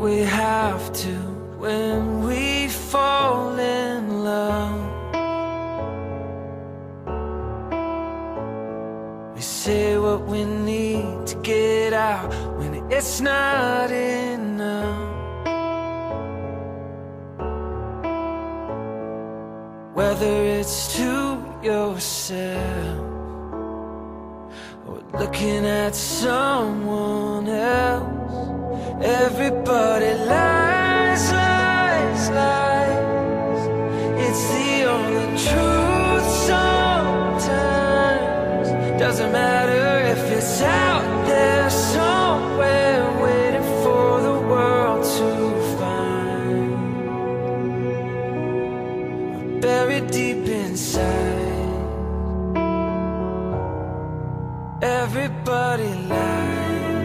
we have to when we fall in love. We say what we need to get out when it's not enough. Whether it's to yourself or looking at someone else, everybody lies, lies, lies. It's the only truth sometimes. Doesn't matter if it's out there somewhere waiting for the world to find, buried deep inside. Everybody lies.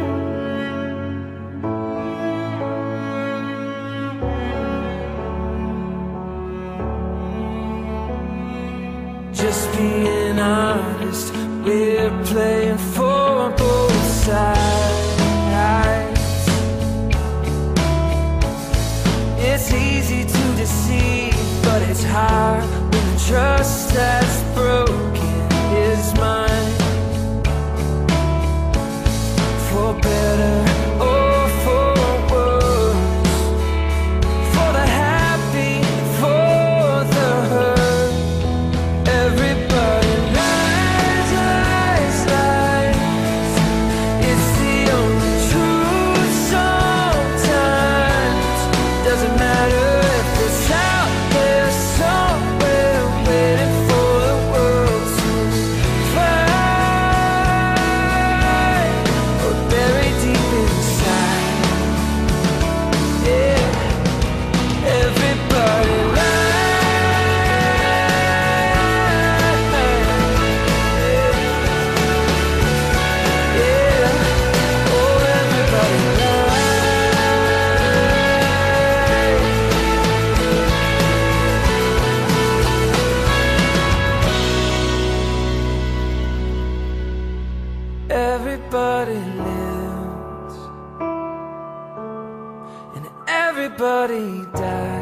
Just being honest, we're playing for both sides. It's easy to deceive, but it's hard when the trust that's broken is mine. For better or for worse, for the happy, for the hurt, everybody lies, lies, lies. It's the only truth sometimes. Doesn't matter if it's out there somewhere waiting for the world to find, or buried deep inside. Yeah, everybody lies. Yeah, oh, everybody lies. Everybody lives and everybody dies.